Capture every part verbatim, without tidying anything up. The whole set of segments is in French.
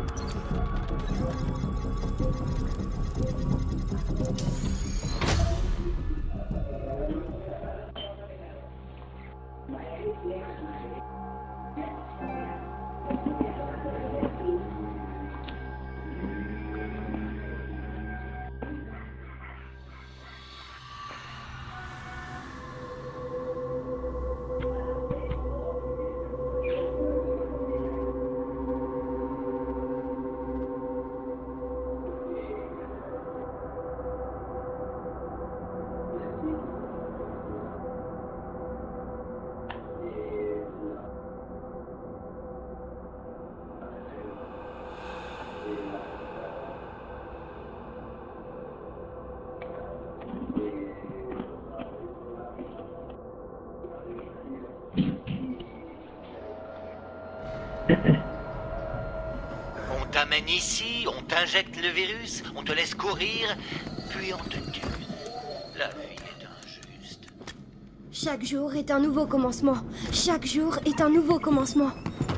On t'amène ici, on t'injecte le virus, on te laisse courir, puis on te tue. La vie est injuste. Chaque jour est un nouveau commencement. Chaque jour est un nouveau commencement.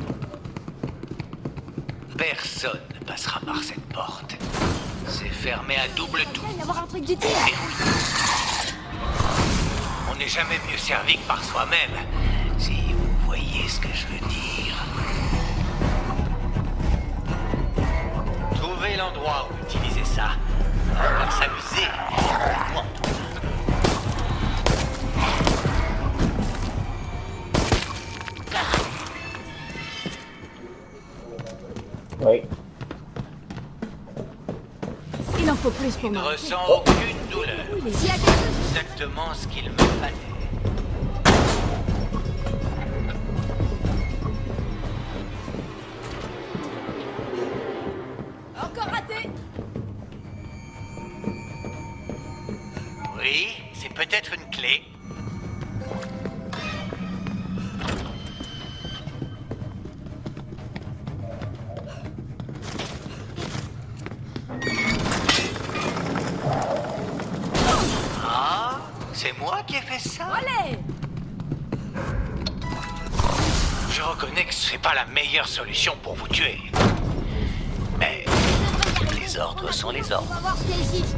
Personne ne passera par cette porte. C'est fermé à double tour. Il va y avoir un truc d'utile. Verrouillé. On n'est jamais mieux servi que par soi-même. Si vous voyez ce que je veux dire. Trouvez l'endroit où utiliser ça. On va s'amuser. Moi, en tout cas. Oui. Il en faut plus pour Je ne moi. ressens aucune douleur. S'il y a quelque chose... Exactement ce qu'il me fallait. Encore raté. Oui, c'est peut-être une clé. Ah, c'est moi qui ai fait ça? Allez. Je reconnais que ce n'est pas la meilleure solution pour vous tuer. Mais les ordres sont les On ordres. va voir ce qu'il y a ici.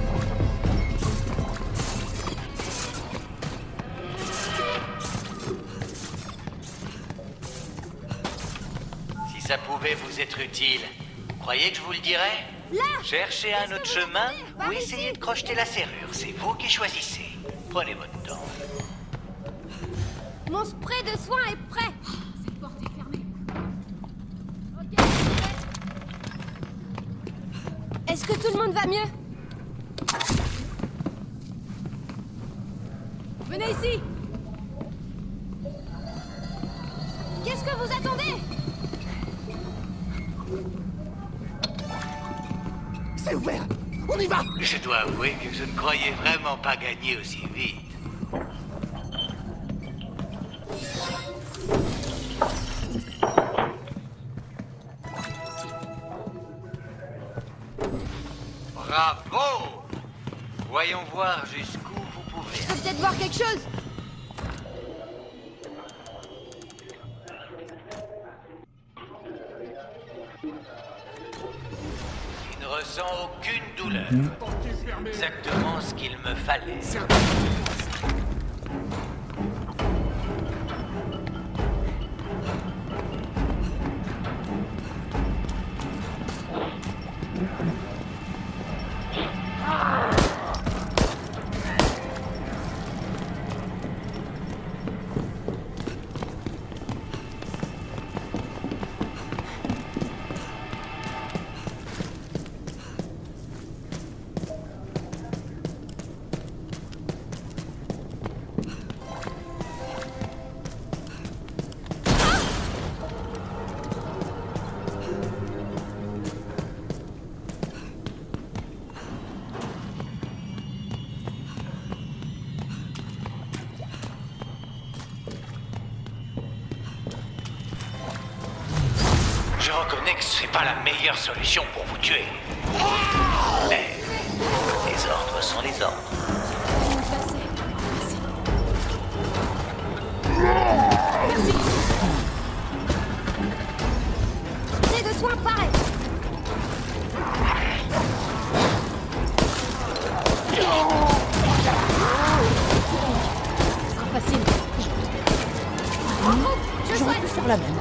Si ça pouvait vous être utile, vous croyez que je vous le dirais? Là! Cherchez un autre chemin Par ou ici. essayez de crocheter la serrure. C'est vous qui choisissez. Prenez votre temps. Mon spray de soin est prêt. Cette porte est fermée. Ok. Est-ce que tout le monde va mieux? Venez ici. Qu'est-ce que vous attendez? C'est ouvert. On y va. Je dois avouer que je ne croyais vraiment pas gagner aussi vite. Bravo! Voyons voir jusqu'où vous pouvez. Je peux peut-être voir quelque chose. Je ne ressens aucune douleur. Exactement ce qu'il me fallait. Je reconnais que ce n'est pas la meilleure solution pour vous tuer. Mais les ordres sont les ordres. Merci. Spray de soin pareil. facile. Je J'aurais pu faire la même.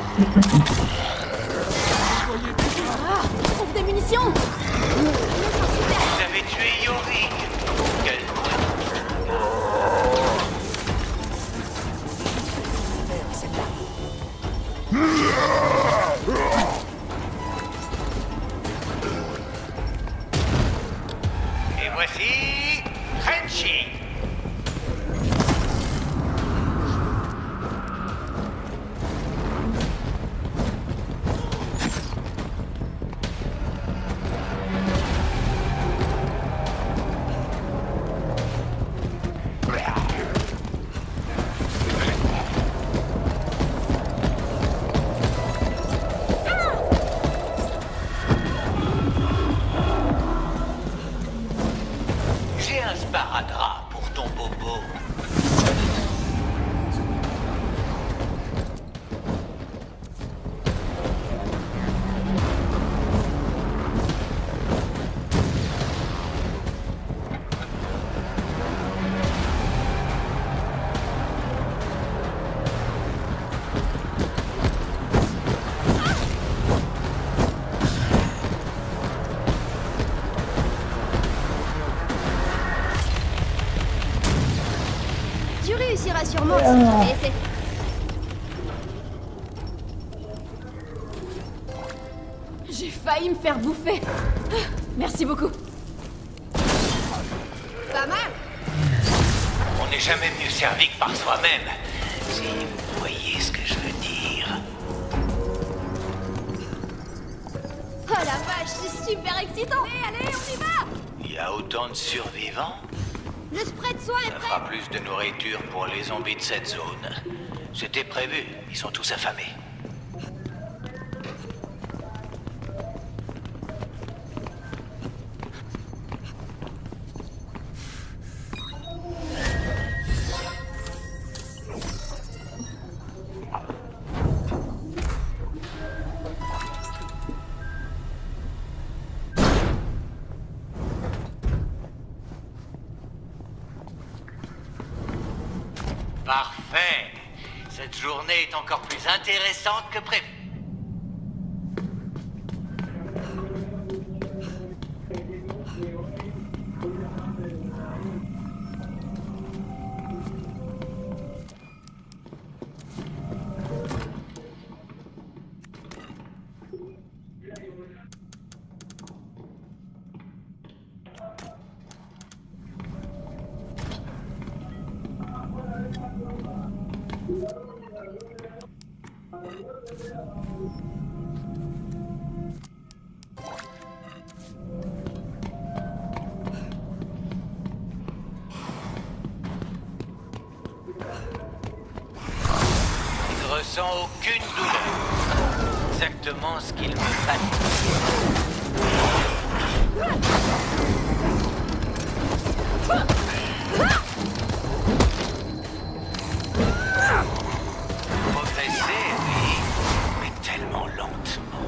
Ah, trouve des munitions. Vous avez tué Yorick. Quel Et voici Frenchy. J'ai un sparadrap pour ton bobo. Tu réussiras sûrement si tu essaies. J'ai failli me faire bouffer. Ah, merci beaucoup. Pas mal. On n'est jamais mieux servi que par soi-même. Si vous voyez ce que je veux dire. Oh la vache, c'est super excitant. Allez, allez, on y va. Il y a autant de survivants. Le spray de soin est Ça prêt. fera plus de nourriture pour les zombies de cette zone. C'était prévu, ils sont tous affamés. Parfait. Cette journée est encore plus intéressante que prévu. Il ne ressent aucune douleur. Exactement ce qu'il me fallait. Progresser, oui, mais tellement lentement.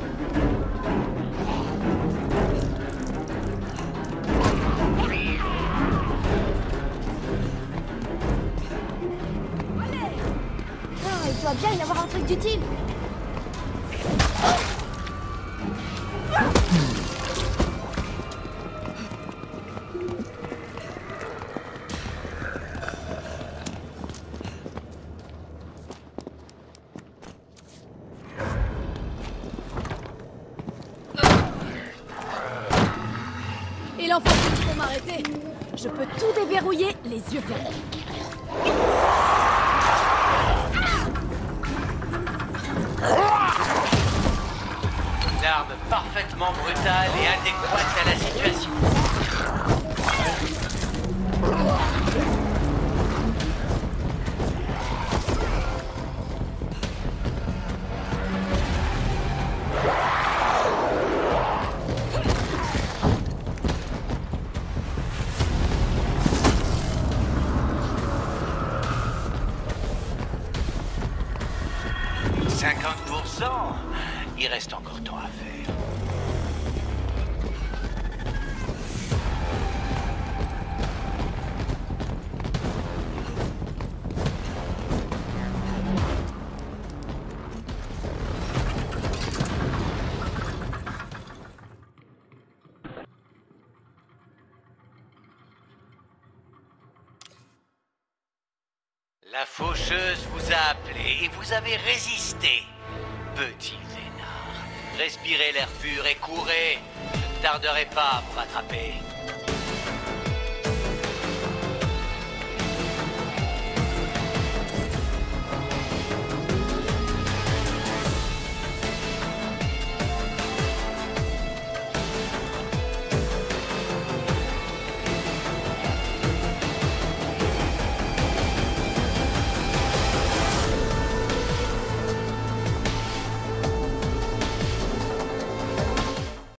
Ah, il doit bien y avoir un truc d'utile. Il en faut plus pour m'arrêter. Je peux tout déverrouiller les yeux fermés. Une arme parfaitement brutale et adéquate à la situation. cinquante pour cent. Il reste encore tant à faire. La faucheuse vous a appelé et vous avez résisté. Petit vénard, respirez l'air pur et courez. Je ne tarderai pas à vous rattraper.